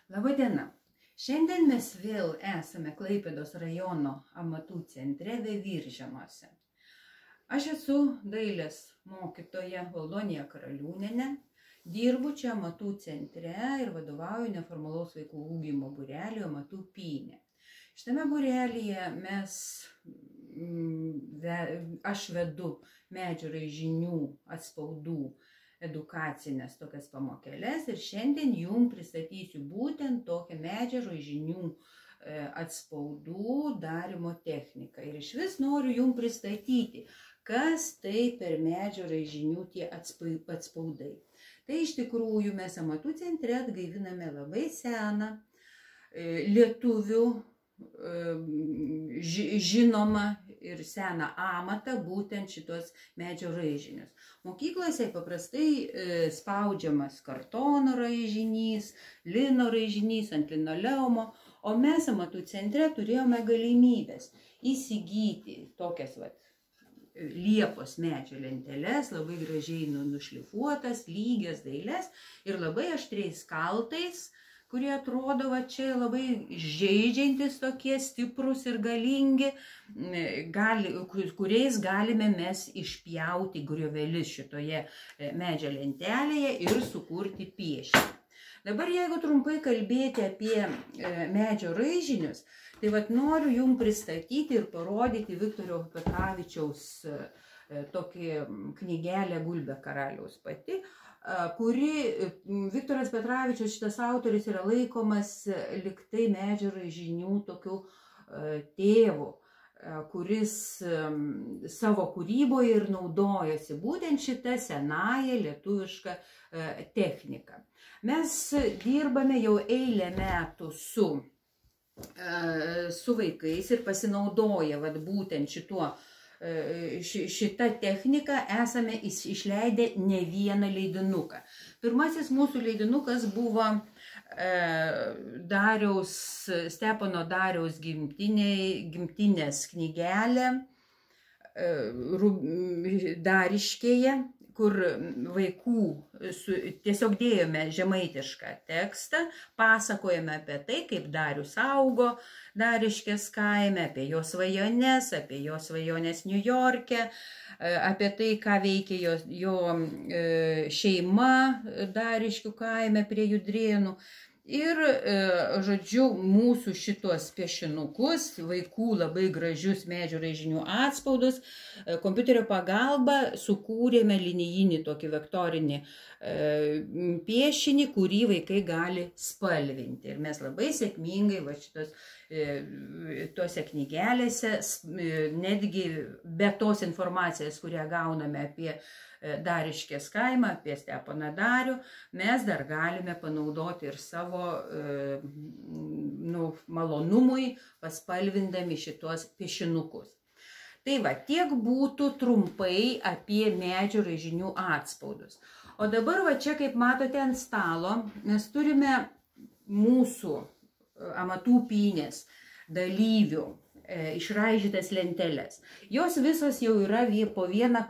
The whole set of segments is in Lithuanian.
Labadiena. Šiandien mes vėl esame Klaipėdos rajono amatų centre Veiviržėnuose. Aš esu dailės mokytoja Valdonija Karaliūnienė, dirbu čia amatų centre ir vadovauju neformalaus vaikų ugdymo būreliui Amatų Pynė. Šitame būrelyje aš vedu medžių raižinių atspaudų edukacinės tokias pamokėlės ir šiandien jums pristatysiu būtent tokią medžio raižinių atspaudų darymo techniką. Ir iš vis noriu jums pristatyti, kas tai per medžio raižinių tie atspaudai. Tai iš tikrųjų mes amatų centre atgaiviname labai seną lietuvių žinomą ir seną amatą, būtent šitos medžio raižinius. Mokyklose paprastai spaudžiamas kartono raižinys, lino raižinys ant linoleumo, o mes amatų centre turėjome galimybės įsigyti tokias liepos medžio lenteles, labai gražiai nušlifuotas, lygias dailias ir labai aštriais kaltais, kurie atrodo čia labai žeidžiantis tokie stiprus ir galingi, kuriais galime mes išpjauti griovelis šitoje medžio lentelėje ir sukurti piešinį. Dabar jeigu trumpai kalbėti apie medžio raižinius, tai noriu jums pristatyti ir parodyti Viktoro Petravičiaus tokį knygelę Gulbė karaliaus pati, kuri Viktoras Petravičius, šitas autoris, yra laikomas liktai medžio raižinių tokiu tėvu, kuris savo kūryboje ir naudojasi būtent šitą senąją lietuvišką techniką. Mes dirbame jau eilę metų su vaikais ir pasinaudoję būtent šitą techniką esame išleidę ne vieną leidinuką. Pirmasis mūsų leidinukas buvo Stepono Dariaus gimtinės knygelė Dariškėje, kur vaikų tiesiog dėjome žemaitišką tekstą, pasakojame apie tai, kaip Darius augo Dariškės kaime, apie jo svajones, apie jo svajones Niujorke, apie tai, ką veikė jo šeima Dariškių kaime prie Judrėnų. Ir, žodžiu, mūsų šitos piešinukus, vaikų labai gražius medžio raižinių atspaudus, kompiuterio pagalba sukūrėme linijinį tokį vektorinį piešinį, kurį vaikai gali spalvinti. Ir mes labai sėkmingai tose knygelėse, netgi be tos informacijos, kurią gauname apie Dariškės kaimą, apie Steponą Darių, mes dar galime panaudoti ir savo malonumui, paspalvindami šitos piešinukus. Tai tiek būtų trumpai apie medžio raižinių atspaudus. O dabar čia, kaip matote ant stalo, mes turime mūsų Amatų Pynės dalyvių išraižytas lenteles. Jos visos jau yra po vieną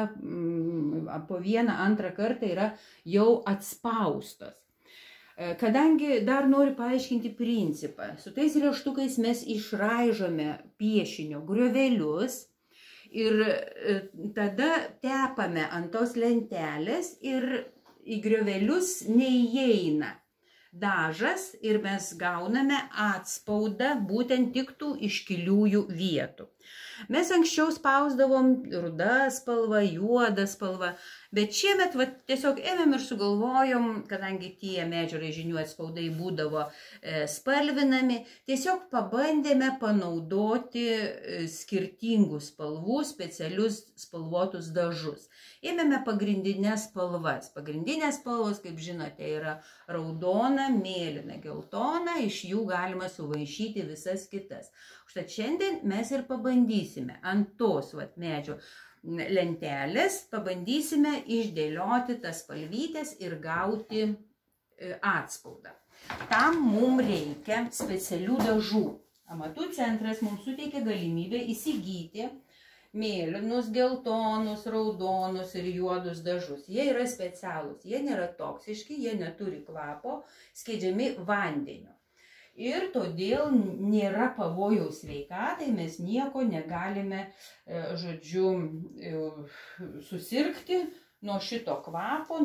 antrą kartą yra jau atspaustos. Kadangi dar noriu paaiškinti principą, su tais rieštukais mes išraižome piešinio griovelius ir tada tepame ant tos lentelės ir į griovelius neįeina dažas ir mes gauname atspaudą būtent tik tų iškiliųjų vietų. Mes anksčiau spausdavom ruda spalva, juoda spalva, bet šiemet tiesiog ėmėm ir sugalvojom, kadangi tie medžio raižinių atspaudai būdavo spalvinami, tiesiog pabandėme panaudoti skirtingų spalvų specialius spalvotus dažus. Ėmėme pagrindinės spalvas. Pagrindinės spalvos, kaip žinote, yra raudona, mėlyna, geltona, iš jų galima suvaišyti visas kitas. Užtat šiandien mes ir pabandysime ant tos medžio lentelės, pabandysime išdėlioti tas spalvytes ir gauti atspaudą. Tam mums reikia specialių dažų. Amatų centras mums suteikia galimybę įsigyti mėlynus, geltonus, raudonus ir juodus dažus. Jie yra specialūs, jie nėra toksiški, jie neturi kvapo, skiedžiami vandeniu. Ir todėl nėra pavojaus sveikatai, mes nieko negalime, žodžiu, susirgti nuo šito kvapo,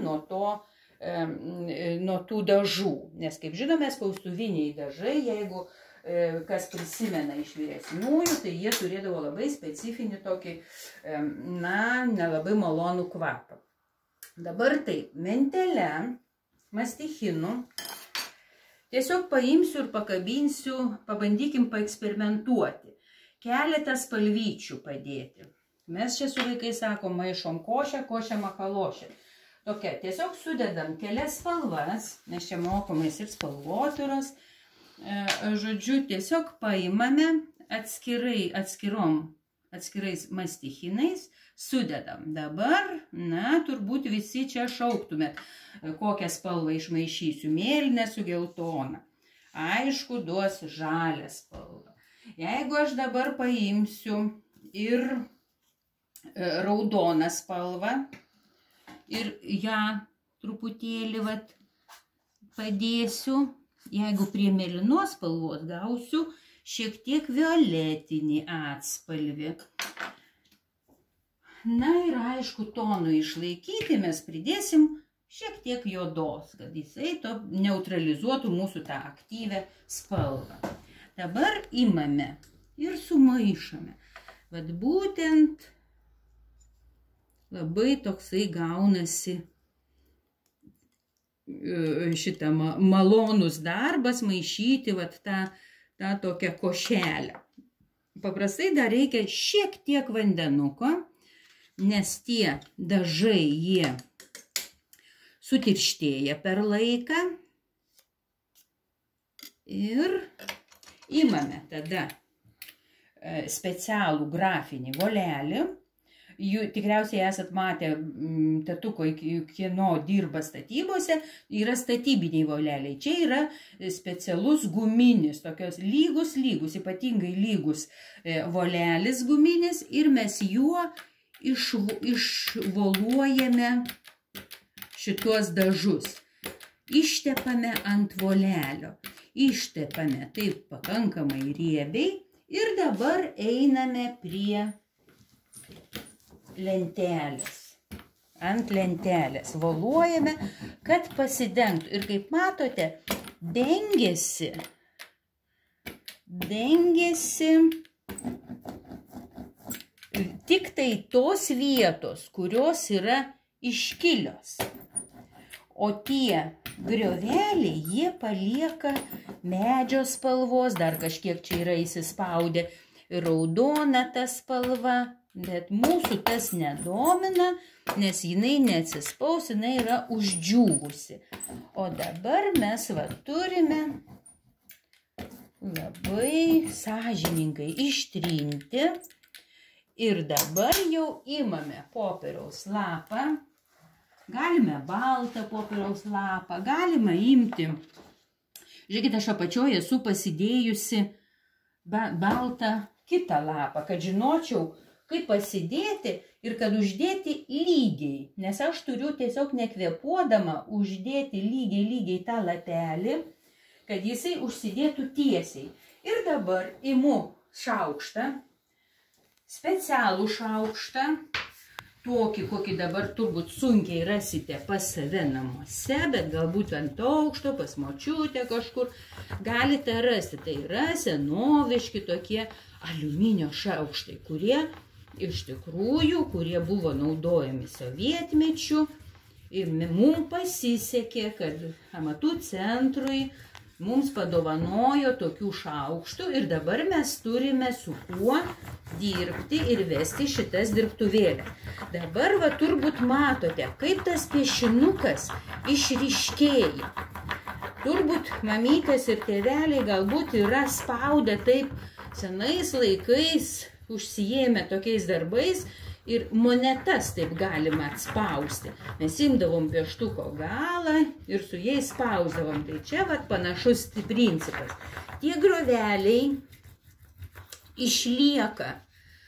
nuo tų dažų. Nes, kaip žinome, spaustuviniai dažai, jeigu kas prisimena iš vyresniųjų, tai jie turėdavo labai specifinį tokį, nelabai malonų kvapą. Dabar taip, mentele, mastichinų, tiesiog paimsiu ir pakabinsiu, pabandykim paeksperimentuoti. Keletą spalvyčių padėti. Mes čia su vaikais sakom, maišom košę, košę makalošę. Tokia, tiesiog sudedam kelias spalvas, nes čia mokomės ir spalvotyros. Žodžiu, tiesiog paimame atskirais mastichinais, sudedam. Dabar, turbūt visi čia šauktumėt, kokią spalvą išmaišysiu, mėlyną su geltona. Aišku, duos žalią spalvą. Jeigu aš dabar paimsiu ir raudoną spalvą ir ją truputėlį padėsiu, jeigu prie mėlynos spalvos gausiu šiek tiek violetinį atspalvį. Na ir aišku, tonui išlaikyti mes pridėsim šiek tiek juodos, kad jisai to neutralizuotų mūsų tą aktyvę spalvą. Dabar imame ir sumaišome. Vat būtent labai toksai gaunasi šitą malonus darbas maišyti vat tą tokią košelę. Paprastai dar reikia šiek tiek vandenuko, nes tie dažai jie sutirštėja per laiką. Ir imame tada specialų grafinį volelį. Jų tikriausiai esat matę tatuko, kieno dirba statybose, yra statybiniai voleliai. Čia yra specialus guminis, tokios lygus, ypatingai lygus volelis guminis ir mes juo išvoluojame šituos dažus. Ištepame ant volelio, ištepame taip pakankamai riebiai ir dabar einame prie lentelės. Ant lentelės voluojame, kad pasidengtų. Ir kaip matote, dengiasi tik tai tos vietos, kurios yra iškilios. O tie grioveliai, jie palieka medžio spalvos, dar kažkiek čia yra įsispaudę raudona ta spalva. Bet mūsų tas nedomina, nes jinai neatsispaus, jinai yra uždžiūvusi. O dabar mes turime labai sąžiningai ištrinti. Ir dabar jau imame popieriaus lapą. Galime baltą popieriaus lapą, galime imti. Žiūrėkite, aš apačioje esu pasidėjusi baltą kitą lapą, kad žinočiau, kaip pasidėti ir kad uždėti lygiai, nes aš turiu tiesiog nekvėpuodama uždėti lygiai tą lapelį, kad jisai užsidėtų tiesiai. Ir dabar imu šaukštą, specialų šaukštą, tokį, kokį dabar turbūt sunkiai rasite pas save namuose, bet galbūt ant aukšto, pas močiutę kažkur galite rasti. Tai yra senoviški tokie aliuminio šaukštai, kurie iš tikrųjų, kurie buvo naudojami sovietmečiu. Ir mums pasisekė, kad amatų centrui mums padovanojo tokių šaukštų ir dabar mes turime su kuo dirbti ir vesti šitas dirbtuvėlės. Dabar turbūt matote, kaip tas piešinukas išryškėja. Turbūt mamytės ir tėveliai galbūt yra spaudę taip senais laikais, užsijėmę tokiais darbais ir monetas taip galima atspausti. Mes imdavom pieštuko galą ir su jais spausdavom. Tai čia panašus principas. Tie grioveliai išlieka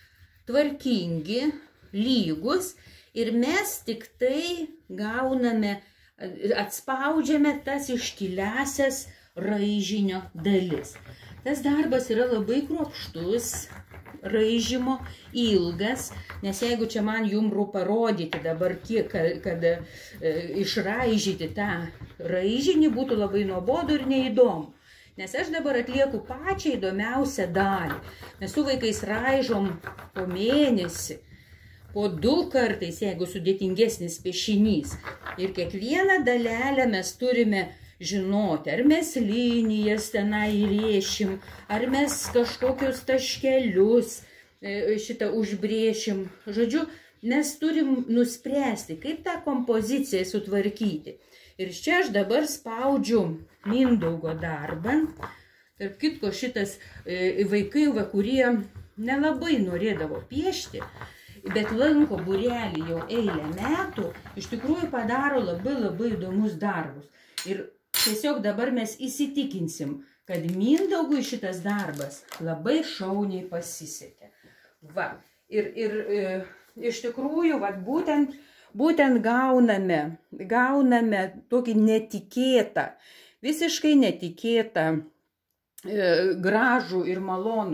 tvarkingi, lygus ir mes tik tai gauname, atspaudžiame tas iškiliasias raižinio dalis. Tas darbas yra labai kruopštus, raižimo, ilgas, nes jeigu čia man jums parodyti dabar, kiek, kad išraižyti tą raižinį būtų labai nuobodu ir neįdomu. Nes aš dabar atlieku pačią įdomiausią dalį. Mes su vaikais raižom po mėnesį, po 2 kartais, jeigu sudėtingesnis piešinys. Ir kiekvieną dalelę mes turime žinoti, ar mes linijas tenai rėšim, ar mes kažkokius taškelius šitą užbrėšim. Žodžiu, mes turim nuspręsti, kaip tą kompoziciją sutvarkyti. Ir čia aš dabar spaudžiu Mindaugo darbą. Tarp kitko, šitas vaikai, kurie nelabai norėdavo piešti, bet lanko būrelį jau eilę metų, iš tikrųjų padaro labai įdomus darbus. Ir tiesiog dabar mes įsitikinsim, kad Mindaugui šitas darbas labai šauniai pasisekė. Va, ir iš tikrųjų, va, būtent gauname tokį netikėtą, visiškai netikėtą, gražų ir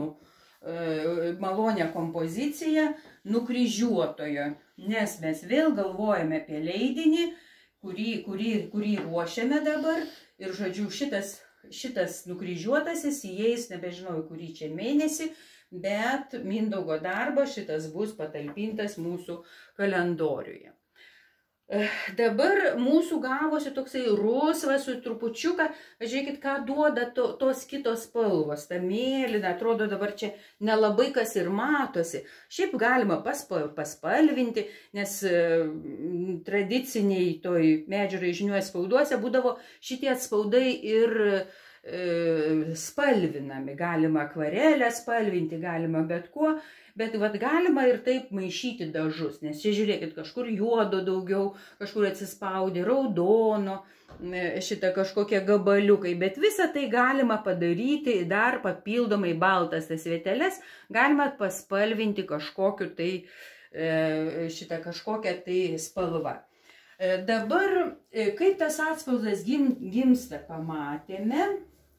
malonę kompoziciją nukryžiuotojo, nes mes vėl galvojame apie leidinį, kurį ruošiame dabar. Ir, žodžiu, šitas nukryžiuotasis įeis, nebežinau, kurį čia mėnesį, bet Mindaugo darbas šitas bus patalpintas mūsų kalendoriuje. Dabar mūsų gavosi toksai rusvas su trupučiuką, žiūrėkit, ką duoda tos kitos spalvos. Ta mėlyna, atrodo dabar čia nelabai kas ir matosi. Šiaip galima paspalvinti, nes tradiciniai toj medžio raižinių spauduose būdavo šitie atspaudai ir spalvinami. Galima akvarelę spalvinti, galima bet kuo. Bet vat galima ir taip maišyti dažus, nes čia žiūrėkit, kažkur juodo daugiau, kažkur atsispaudė raudono, šitą kažkokie gabaliukai, bet visą tai galima padaryti dar papildomai baltas tas vieteles, galima paspalvinti kažkokiu tai, kažkokią tai spalvą. Dabar, kaip tas atspaudas gimsta, pamatėme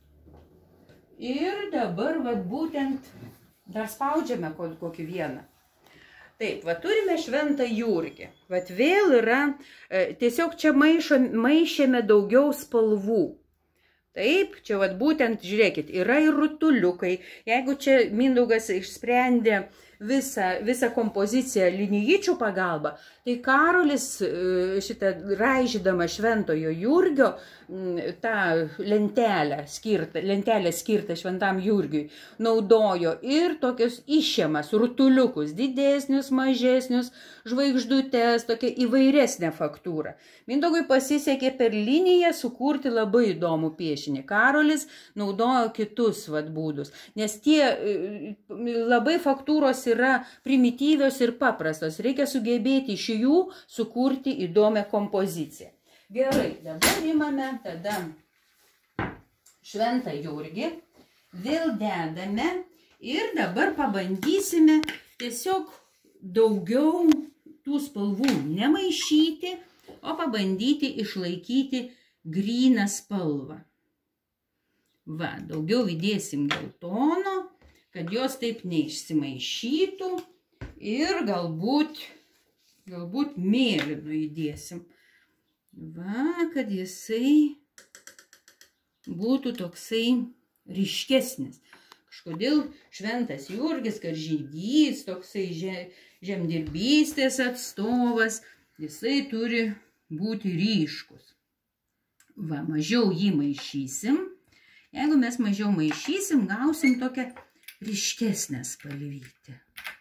ir dabar vat būtent dar spaudžiame kokį vieną. Taip, va turime Šventą Jurgį. Vat vėl yra, tiesiog čia maišėme daugiau spalvų. Taip, čia vat būtent, žiūrėkit, yra ir rutuliukai. Jeigu čia Mindaugas išsprendė visą kompoziciją linijyčių pagalba, tai Karolis šitą raižydama Šventojo Jurgio tą lentelę skirtą Šventam Jurgiui naudojo ir tokius išėmas rutuliukus, didesnius, mažesnius, žvaigždutes, tokia įvairesnė faktūra. Mindaugui pasisekė per liniją sukurti labai įdomų piešinį. Karolis naudojo kitus būdus, nes tie labai faktūros yra primityvios ir paprastos. Reikia sugebėti iš jų sukurti įdomią kompoziciją. Gerai, dabar imame tada Šventą Jurgį, vėl dedame ir dabar pabandysime tiesiog daugiau tų spalvų nemaišyti, o pabandyti išlaikyti gryną spalvą. Va, daugiau įdėsim geltono, kad jos taip neišsimaišytų ir galbūt mėlyno įdėsim. Va, kad jisai būtų toksai ryškesnis. Kažkodėl Šventas Jurgis, karžygys, toksai žemdirbystės atstovas, jisai turi būti ryškus. Va, mažiau jį maišysim. Jeigu mes mažiau maišysim, gausim tokią ryškesnę spalvytę.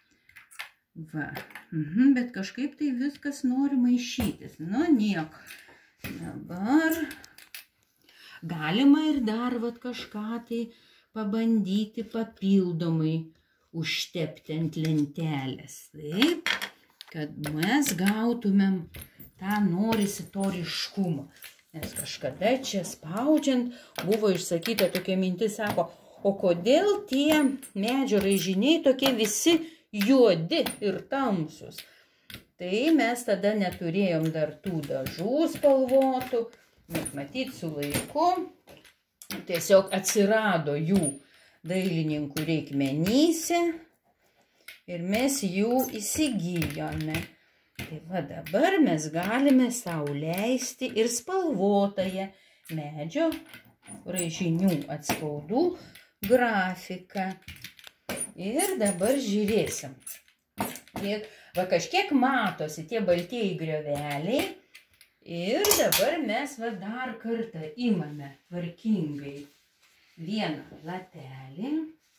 Va, bet kažkaip tai viskas nori maišytis. Nu, nieko. Dabar galima ir dar kažką tai pabandyti papildomai užtepti ant lentelės. Taip, kad mes gautumėm tą norisi to ryškumo. Nes kažkada čia spaudžiant buvo išsakyta tokia mintis, sako, o kodėl tie medžio raižiniai tokie visi juodi ir tamsus. Tai mes tada neturėjom dar tų dažų spalvotų, bet matyt su laiku tiesiog atsirado jų dailininkų reikmenyse ir mes jų įsigijome. Tai va dabar mes galime sau leisti ir spalvotąją medžio raižinių atspaudų grafiką. Ir dabar žiūrėsim. Va kažkiek matosi tie baltieji grioveliai. Ir dabar mes va dar kartą imame tvarkingai vieną latelį.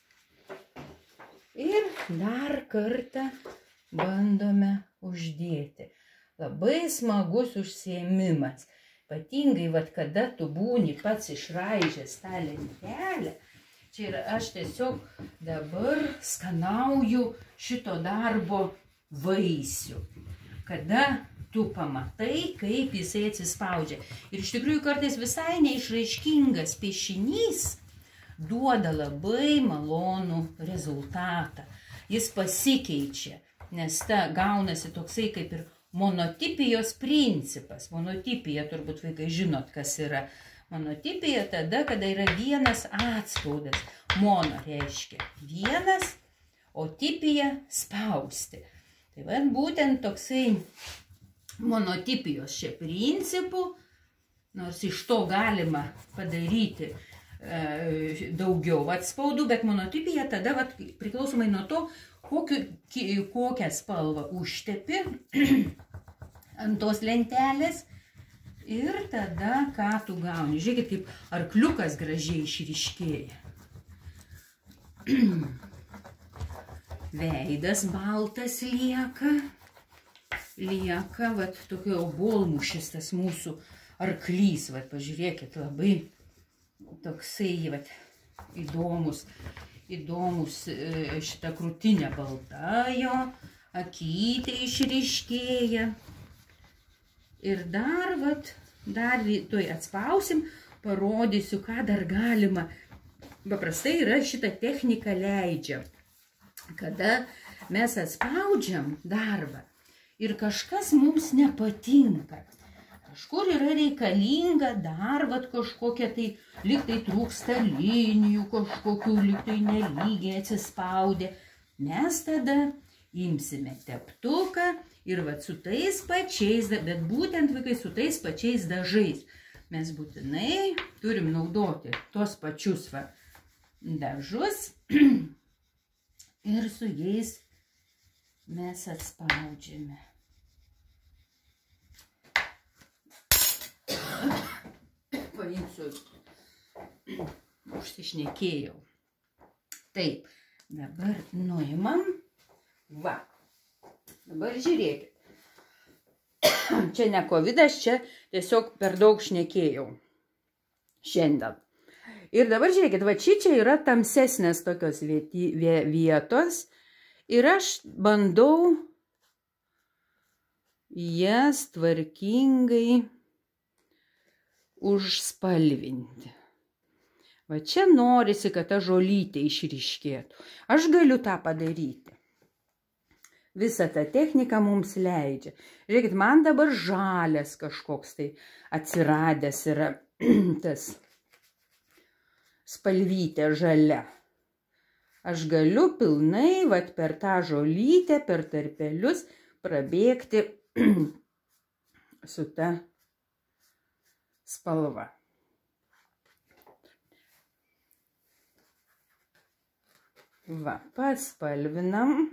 Ir dar kartą bandome uždėti. Labai smagus užsiėmimas. Ypatingai, vat, kada tu būni pats išraižęs tą lentelę. Čia ir aš tiesiog dabar skanauju šito darbo vaisių. Kada tu pamatai, kaip jisai atsispaudžia. Ir iš tikrųjų kartais visai neišraiškingas piešinys duoda labai malonų rezultatą. Jis pasikeičia, nes ta gaunasi toksai kaip ir monotipijos principas. Monotipija, turbūt vaikai žinot, kas yra. Monotipija tada, kada yra vienas atspaudas. Mono reiškia vienas, o tipija spausti. Tai va, būtent toksai monotipijos čia principų, nors iš to galima padaryti daugiau atspaudų, bet monotipija tada priklausomai nuo to, kokią spalvą užtepi ant tos lentelės ir tada ką tu gauni. Žiūrėkit, kaip arkliukas gražiai išryškėja. Veidas baltas lieka, vat tokio obuolmušis tas mūsų arklys, vat pažiūrėkit, labai toksai, vat, įdomus šita krūtinė balta jo, akytė išryškėja. Ir dar, vat, tuoj atspausim, parodysiu, ką dar galima. Paprastai yra šita technika leidžia, kada mes atspaudžiam darbą ir kažkas mums nepatinka. Kažkur yra reikalinga dar kažkokia tai, lyg tai trūksta linijų, kažkokių lyg tai nelygiai atsispaudę. Mes tada imsime teptuką ir su tais pačiais, bet būtent vaikai su tais pačiais dažais. Mes būtinai turim naudoti tos pačius dažus ir su jais mes atspaudžiame. Paimsiu, užsišnekėjau. Taip, dabar nuimam. Va, dabar žiūrėkit. Čia ne kovidas, čia tiesiog per daug šnekėjau šiandien. Ir dabar žiūrėkit, va čia yra tamsesnės tokios vietos ir aš bandau jas tvarkingai užspalvinti. Va čia norisi, kad ta žolytė išryškėtų. Aš galiu tą padaryti. Visa ta technika mums leidžia. Žiūrėkit, man dabar žalias kažkoks tai atsiradęs yra tas spalvytė žalia. Aš galiu pilnai, vat, per tą žolytę, per tarpelius prabėgti su ta spalva. Va, paspalvinam.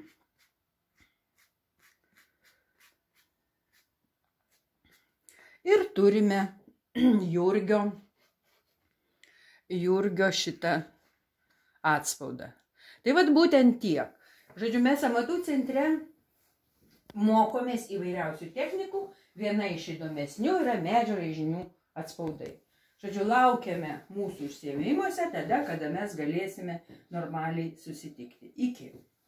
Ir turime Jurgio šitą atspaudą. Tai vat būtent tiek. Žodžiu, mes amatų centre mokomės įvairiausių technikų. Viena iš įdomesnių yra medžio raižinių atspaudai. Žodžiu, laukiame mūsų užsiėmimuose tada, kada mes galėsime normaliai susitikti. Iki.